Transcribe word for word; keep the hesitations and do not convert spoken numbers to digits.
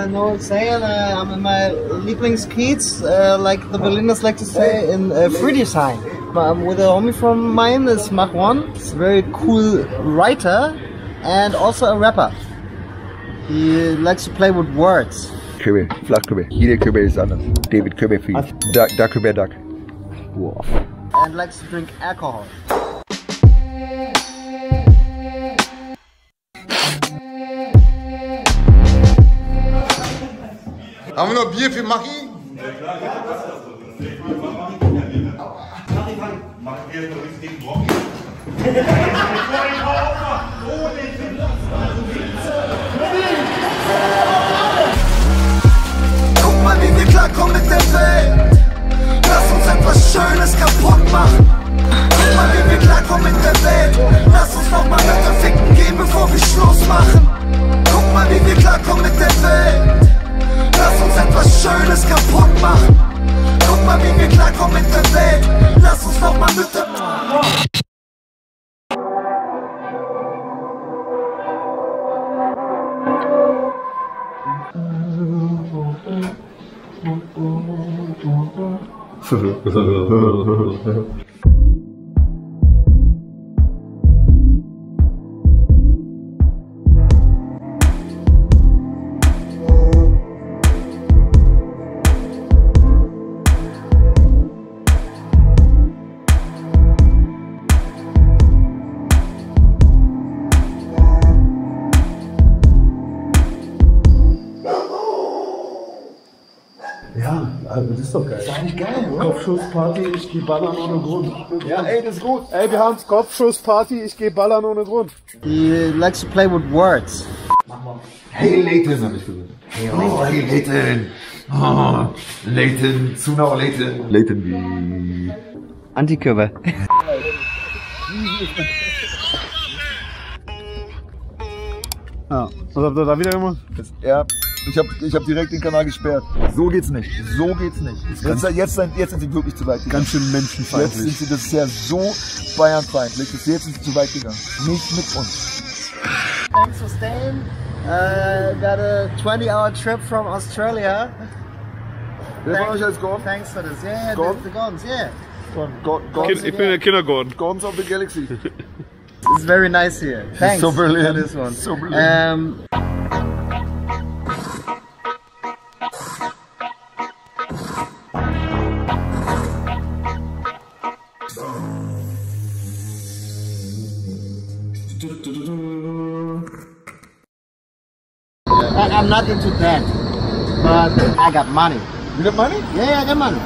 uh, know what I'm saying. Uh, I'm in my Lieblingskiez, uh, like the Berliners like to say, in uh, Friedrichshain. I'm with a homie from mine, is Mach one. He's a very cool writer and also a rapper. He likes to play with words. Kübel, Flachkübel. Jeder Kübel ist anders. David Kübel für ihn. Duck, Duck Kübel, Duck. Wow. And likes to drink alcohol. Haben wir noch Bier für Machi? Machen wir einen richtigen Brocken. Guck mal, wie wir klarkommen mit der Welt. Lass uns etwas Schönes kaputt machen. Guck mal, wie wir klarkommen mit der Welt. Lass uns nochmal mit dem Ficken gehen, bevor wir Schluss machen. Guck mal, wie wir klarkommen mit der Welt. Lass uns etwas Schönes kaputt machen. Guck mal, wie wir klarkommen mit der Welt. Lass uns nochmal mit der... Ja, also das ist doch geil. Das ist eigentlich geil, oder? Kopfschussparty, ich geh ballern ohne Grund. Ja, ey, das ist gut. Ey, wir haben's Kopfschussparty, ich geh ballern ohne Grund. He likes to play with words. Hey Leighton, hab ich gesagt. Hey, oh, hey Leighton. Oh, Leighton, Zunau Leighton. Leighton wie... Antikörper. Ja, was habt ihr da wieder gemacht? Das, ja, ich hab, ich hab direkt den Kanal gesperrt. So geht's nicht. So geht's nicht. Jetzt, jetzt, jetzt sind sie wirklich zu weit gegangen. Ganz schön menschenfeindlich. Jetzt sind sie, das ist ja so bayernfeindlich. Das jetzt sind sie zu weit gegangen. Nicht mit uns. Thanks for staying. Uh, got a twenty hour trip from Australia. Wer von euch heißt Gordon? Thanks for this. Yeah, Gordon? the, the Gordons, yeah. Gordon, Gordon, Ich bin der Kindergordon. Gordons of the Galaxy. It's very nice here. Thanks So brilliant. for this one. So brilliant. Um, I, I'm not into that, but I got money. You got money? Yeah, I got money.